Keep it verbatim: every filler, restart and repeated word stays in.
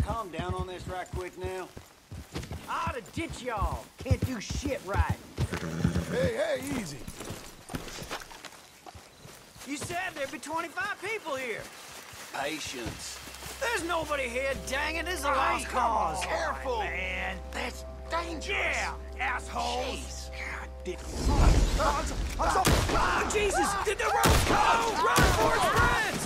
calm down on this right quick now? I ought to ditch y'all. Can't do shit right. Hey, hey, easy. You said there'd be twenty-five people here. Patience. There's nobody here, dang it. This is a Oh, lost come cause. on, careful. Man. That's dangerous. Yeah, assholes. Jeez. God damn. Oh, Jesus! Did the road go? Run for its friends!